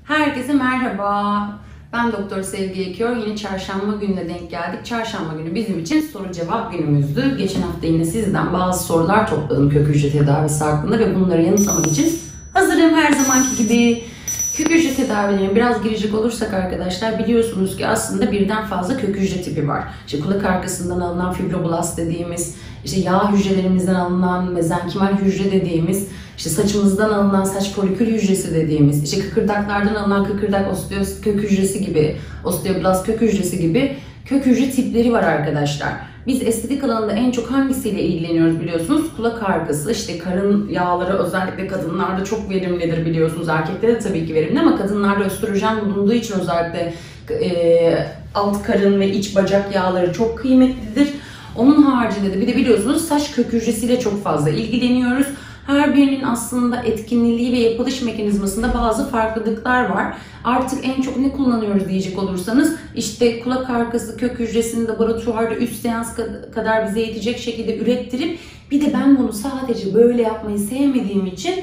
Herkese merhaba. Ben Doktor Sevgi Ekiyor. Yine çarşamba gününe denk geldik. Çarşamba günü bizim için soru cevap günümüzdü. Geçen hafta yine sizden bazı sorular topladım kök hücre tedavisi hakkında ve bunları yanıtlamak için hazırım her zamanki gibi. Kök hücre tedavilerine biraz girecek olursak arkadaşlar, biliyorsunuz ki aslında birden fazla kök hücre tipi var. İşte kulak arkasından alınan fibroblast dediğimiz, işte yağ hücrelerimizden alınan mezenkimal hücre dediğimiz, işte saçımızdan alınan saç folikül hücresi dediğimiz, işte kıkırdaklardan alınan kıkırdak osteosit kök hücresi gibi, osteoblast kök hücresi gibi kök hücre tipleri var arkadaşlar. Biz estetik alanında en çok hangisiyle ilgileniyoruz biliyorsunuz? Kulak arkası, işte karın yağları özellikle kadınlarda çok verimlidir biliyorsunuz. Erkeklerde de tabii ki verimli ama kadınlarda östrojen bulunduğu için özellikle alt karın ve iç bacak yağları çok kıymetlidir. Onun haricinde de bir de biliyorsunuz saç kök hücresiyle çok fazla ilgileniyoruz. Her birinin aslında etkinliği ve yapılış mekanizmasında bazı farklılıklar var. Artık en çok ne kullanıyoruz diyecek olursanız, işte kulak arkası kök hücresini laboratuvarda üst seans kadar bize yetecek şekilde ürettirip, bir de ben bunu sadece böyle yapmayı sevmediğim için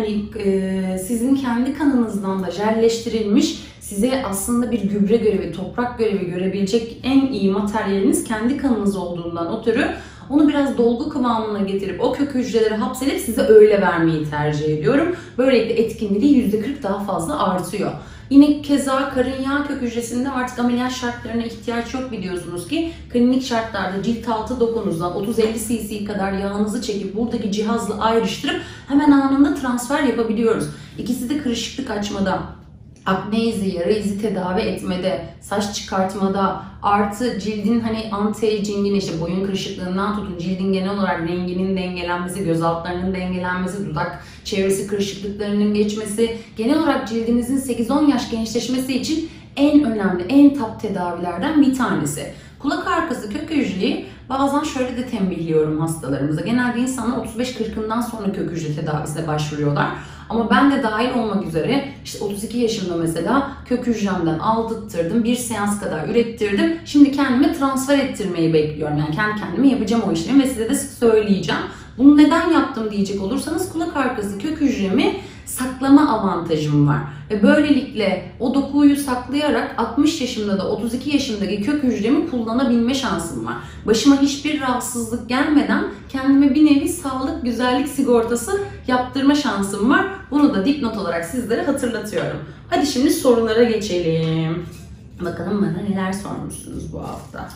sizin kendi kanınızdan da jelleştirilmiş, size aslında bir gübre görevi, toprak görevi görebilecek en iyi materyaliniz kendi kanınız olduğundan ötürü onu biraz dolgu kıvamına getirip o kök hücreleri hapsedip size öyle vermeyi tercih ediyorum. Böylelikle etkinliği %40 daha fazla artıyor. Yine keza karın yağ kök hücresinde artık ameliyat şartlarına ihtiyaç yok biliyorsunuz ki. Klinik şartlarda cilt altı dokunuzdan 30-50 cc kadar yağınızı çekip buradaki cihazla ayrıştırıp hemen anında transfer yapabiliyoruz. İkisi de kırışıklık açmada, akne izi, yara izi tedavi etmede, saç çıkartmada, artı cildin anti-aging'in, işte boyun kırışıklığından tutun cildin genel olarak renginin dengelenmesi, göz altlarının dengelenmesi, dudak çevresi kırışıklıklarının geçmesi, genel olarak cildinizin 8-10 yaş gençleşmesi için en önemli, en top tedavilerden bir tanesi. Kulak arkası kök hücreyi bazen şöyle de tembihliyorum hastalarımıza. Genelde insanlar 35-40'ından sonra kök hücre tedavisine başvuruyorlar. Ama ben de dahil olmak üzere işte 32 yaşımda mesela kök hücremden aldırttırdım, bir seans kadar ürettirdim. Şimdi kendime transfer ettirmeyi bekliyorum. Yani kendi kendime yapacağım o işlemi ve size de söyleyeceğim. Bunu neden yaptım diyecek olursanız, kulak arkası kök hücremi saklama avantajım var. Ve böylelikle o dokuyu saklayarak 60 yaşımda da 32 yaşındaki kök hücremi kullanabilme şansım var. Başıma hiçbir rahatsızlık gelmeden kendime bir nevi sağlık, güzellik sigortası yaptırma şansım var. Bunu da dipnot olarak sizlere hatırlatıyorum. Hadi şimdi sorulara geçelim. Bakalım bana neler sormuşsunuz bu hafta.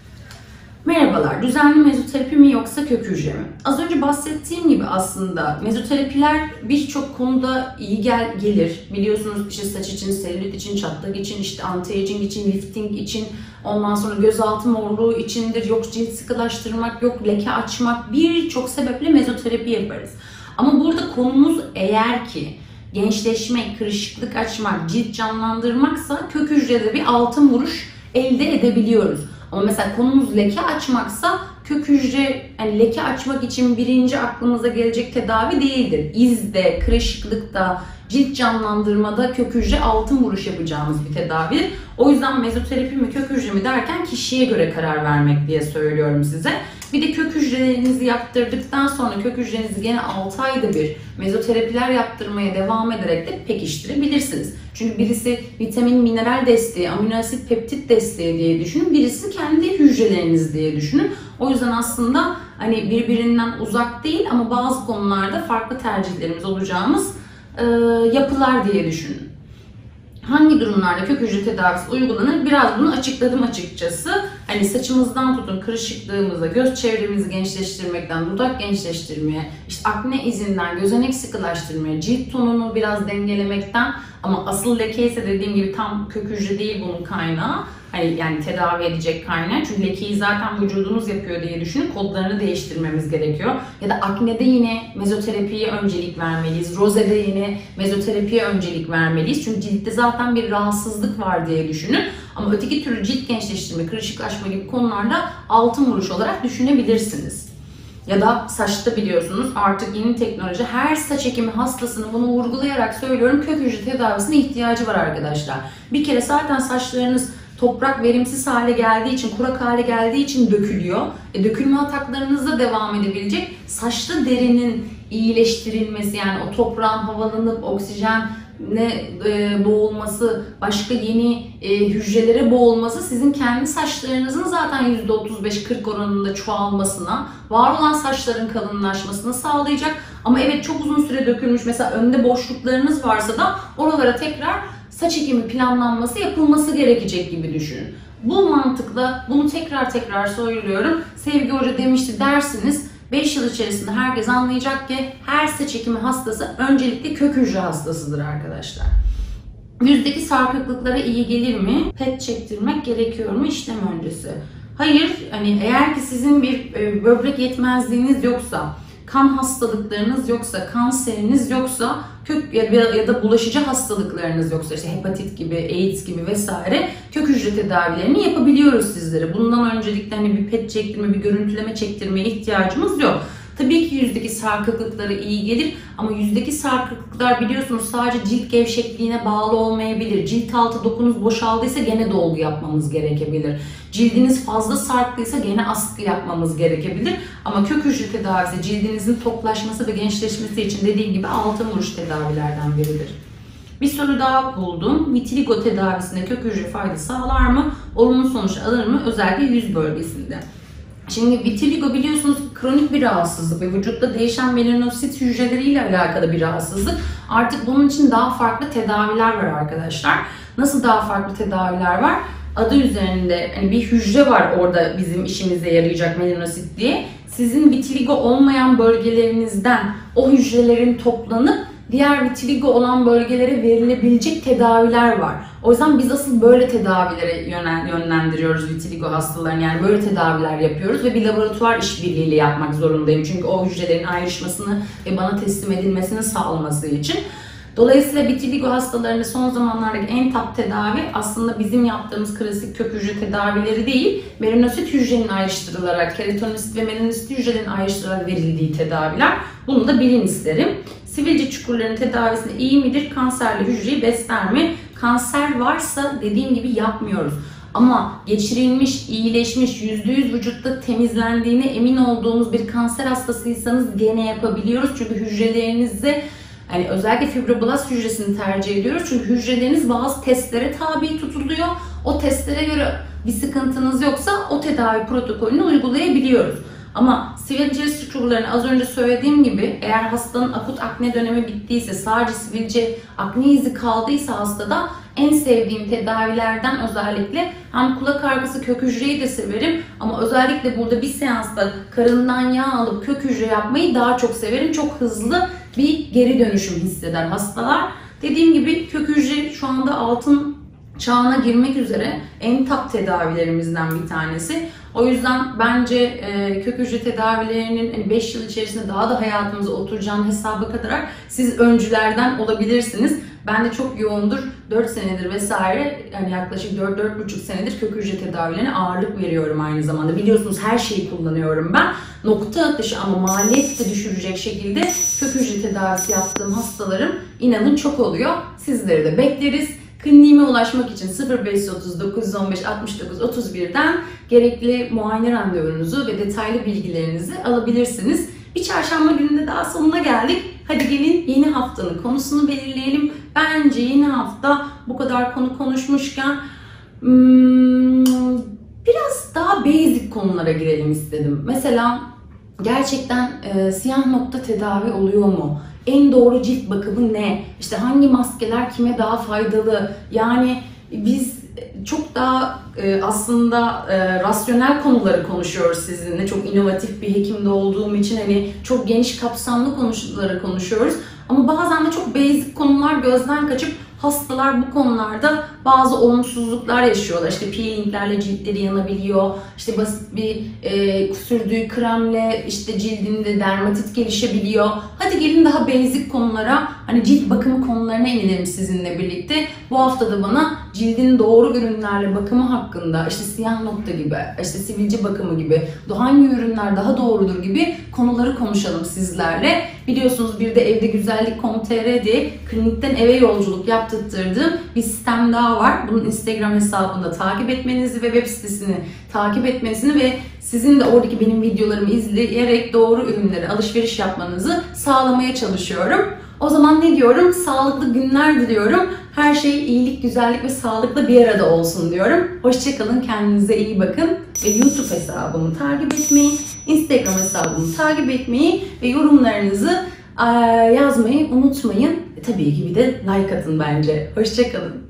Merhabalar, düzenli mezoterapi mi yoksa kök hücre mi? Az önce bahsettiğim gibi aslında mezoterapiler birçok konuda iyi gelir. Biliyorsunuz işte saç için, selülit için, çatlak için, işte anti-aging için, lifting için, ondan sonra gözaltı morluğu içindir, yok cilt sıkılaştırmak, yok leke açmak, birçok sebeple mezoterapi yaparız. Ama burada konumuz eğer ki gençleşmek, kırışıklık açmak, cilt canlandırmaksa kök hücrede bir altın vuruş elde edebiliyoruz. Ama mesela konumuz leke açmaksa kök hücre, yani leke açmak için birinci aklımıza gelecek tedavi değildir. İzde, kırışıklıkta, cilt canlandırmada kök hücre altın vuruş yapacağımız bir tedavidir. O yüzden mezoterapi mi kök hücre mi derken kişiye göre karar vermek diye söylüyorum size. Bir de kök hücrelerinizi yaptırdıktan sonra kök hücrenizi gene 6 ayda bir mezoterapiler yaptırmaya devam ederek de pekiştirebilirsiniz. Çünkü birisi vitamin, mineral desteği, amino asit, peptit desteği diye düşünün. Birisi kendi hücreleriniz diye düşünün. O yüzden aslında birbirinden uzak değil ama bazı konularda farklı tercihlerimiz olacağımız yapılar diye düşünün. Hangi durumlarda kök hücre tedavisi uygulanır? Biraz bunu açıkladım açıkçası. Saçımızdan tutun kırışıklığımıza, göz çevremizi gençleştirmekten, dudak gençleştirmeye, işte akne izinden gözenek sıkılaştırmaya, cilt tonunu biraz dengelemekten, ama asıl leke ise dediğim gibi tam kök hücre değil bunun kaynağı. Yani tedavi edecek kaynağı. Çünkü lekeyi zaten vücudumuz yapıyor diye düşünün. Kodlarını değiştirmemiz gerekiyor. Ya da aknede yine mezoterapiye öncelik vermeliyiz. Rozede yine mezoterapiye öncelik vermeliyiz. Çünkü ciltte zaten bir rahatsızlık var diye düşünün. Ama öteki türlü cilt gençleştirme, kırışıklaşma gibi konularda altın vuruş olarak düşünebilirsiniz. Ya da saçta biliyorsunuz artık yeni teknoloji, her saç ekimi hastasını bunu vurgulayarak söylüyorum, kök hücre tedavisine ihtiyacı var arkadaşlar. Bir kere zaten saçlarınız toprak verimsiz hale geldiği için, kurak hale geldiği için dökülüyor. Dökülme ataklarınız da devam edebilecek. Saçlı derinin iyileştirilmesi, yani o toprağın havalanıp oksijen boğulması, başka yeni hücrelere boğulması sizin kendi saçlarınızın zaten %35-40 oranında çoğalmasına, var olan saçların kalınlaşmasını sağlayacak. Ama evet, çok uzun süre dökülmüş, mesela önde boşluklarınız varsa da oralara tekrar saç ekimi planlanması yapılması gerekecek gibi düşünün. Bu mantıkla bunu tekrar söylüyorum. Sevgi Hoca demişti dersiniz. 5 yıl içerisinde herkes anlayacak ki her saç ekimi hastası öncelikle kök hücre hastasıdır arkadaşlar. Yüzdeki sarkıklıklara iyi gelir mi? PET çektirmek gerekiyor mu işlem öncesi? Hayır, hani eğer ki sizin bir böbrek yetmezliğiniz yoksa, kan hastalıklarınız yoksa, kanseriniz yoksa, kök ya da bulaşıcı hastalıklarınız yoksa, işte hepatit gibi, AIDS gibi vesaire, kök hücre tedavilerini yapabiliyoruz sizlere. Bundan öncelikle hani bir PET çektirme, bir görüntüleme çektirmeye ihtiyacımız yok. Tabii ki yüzdeki sarkıklıklara iyi gelir ama yüzdeki sarkıklıklar biliyorsunuz sadece cilt gevşekliğine bağlı olmayabilir. Cilt altı dokunuz boşaldıysa gene dolgu yapmamız gerekebilir. Cildiniz fazla sarklıysa gene askı yapmamız gerekebilir. Ama kök hücre tedavisi cildinizin toplaşması ve gençleşmesi için dediğim gibi altın vuruş tedavilerden biridir. Bir soru daha buldum. Vitiligo tedavisinde kök hücre fayda sağlar mı? Olumlu sonuç alır mı? Özellikle yüz bölgesinde. Şimdi vitiligo biliyorsunuz kronik bir rahatsızlık ve vücutta değişen melanosit hücreleriyle alakalı bir rahatsızlık. Artık bunun için daha farklı tedaviler var arkadaşlar. Nasıl daha farklı tedaviler var? Adı üzerinde hani bir hücre var orada bizim işimize yarayacak melanosit diye. Sizin vitiligo olmayan bölgelerinizden o hücrelerin toplanıp diğer vitiligo olan bölgelere verilebilecek tedaviler var. O yüzden biz asıl böyle tedavilere yönlendiriyoruz vitiligo hastalarını. Yani böyle tedaviler yapıyoruz ve bir laboratuvar işbirliğiyle yapmak zorundayım. Çünkü o hücrelerin ayrışmasını ve bana teslim edilmesini sağlaması için. Dolayısıyla vitiligo hastalarında son zamanlardaki en top tedavi aslında bizim yaptığımız klasik kök hücre tedavileri değil, melanosit hücrenin ayrıştırılarak, keratinosit ve melanosit hücrelerin ayrıştırılarak verildiği tedaviler. Bunu da bilin isterim. Sivilce çukurlarının tedavisinde iyi midir? Kanserli hücreyi besler mi? Kanser varsa dediğim gibi yapmıyoruz. Ama geçirilmiş, iyileşmiş, %100 vücutta temizlendiğine emin olduğumuz bir kanser hastasıysanız gene yapabiliyoruz. Çünkü hücrelerinize, yani özellikle fibroblast hücresini tercih ediyoruz. Çünkü hücreleriniz bazı testlere tabi tutuluyor. O testlere göre bir sıkıntınız yoksa o tedavi protokolünü uygulayabiliyoruz. Ama sivilce çukurlarını az önce söylediğim gibi eğer hastanın akut akne dönemi bittiyse, sadece sivilce akne izi kaldıysa hastada, en sevdiğim tedavilerden özellikle hem kulak arkası kök hücreyi de severim ama özellikle burada bir seansta karından yağ alıp kök hücre yapmayı daha çok severim. Çok hızlı bir geri dönüşüm hisseder hastalar. Dediğim gibi kök hücre şu anda altın çağına girmek üzere en top tedavilerimizden bir tanesi. O yüzden bence kök hücre tedavilerinin 5 yıl içerisinde daha da hayatımıza oturacağını hesaba katarak siz öncülerden olabilirsiniz. Ben de çok yoğundur. 4 senedir vesaire, yani yaklaşık 4-4,5 senedir kök hücre tedavilerine ağırlık veriyorum aynı zamanda. Biliyorsunuz her şeyi kullanıyorum ben. Nokta atışı ama maliyeti de düşürecek şekilde kök hücre tedavisi yaptığım hastalarım inanın çok oluyor. Sizleri de bekleriz. Kliniğime ulaşmak için 0539 15 69 31'den gerekli muayene randevunuzu ve detaylı bilgilerinizi alabilirsiniz. Bir çarşamba gününde daha sonuna geldik. Hadi gelin yeni haftanın konusunu belirleyelim. Bence yeni hafta bu kadar konu konuşmuşken biraz daha basic konulara girelim istedim. Mesela gerçekten siyah nokta tedavi oluyor mu? En doğru cilt bakımı ne? İşte hangi maskeler kime daha faydalı? Yani biz çok daha aslında rasyonel konuları konuşuyoruz sizinle. Çok inovatif bir hekimde olduğum için hani çok geniş kapsamlı konuları konuşuyoruz. Ama bazen de çok basic konular gözden kaçıp hastalar bu konularda bazı olumsuzluklar yaşıyorlar. İşte peelinglerle ciltleri yanabiliyor. İşte basit bir sürdüğü kremle işte cildinde dermatit gelişebiliyor. Hadi gelin daha basic konulara, hani cilt bakımı konularına inelim sizinle birlikte. Bu hafta da bana cildin doğru ürünlerle bakımı hakkında, işte siyah nokta gibi, işte sivilce bakımı gibi, hangi ürünler daha doğrudur gibi konuları konuşalım sizlerle. Biliyorsunuz bir de Evde Güzellik.com.tr diye klinikten eve yolculuk yaptırdığım bir sistem daha var. Bunun Instagram hesabında takip etmenizi ve web sitesini takip etmenizi ve sizin de oradaki benim videolarımı izleyerek doğru ürünlere alışveriş yapmanızı sağlamaya çalışıyorum. O zaman ne diyorum? Sağlıklı günler diliyorum. Her şey iyilik, güzellik ve sağlıkla bir arada olsun diyorum. Hoşçakalın, kendinize iyi bakın. Ve YouTube hesabımı takip etmeyi, Instagram hesabımı takip etmeyi ve yorumlarınızı yazmayı unutmayın. Tabii ki bir de like atın bence. Hoşçakalın.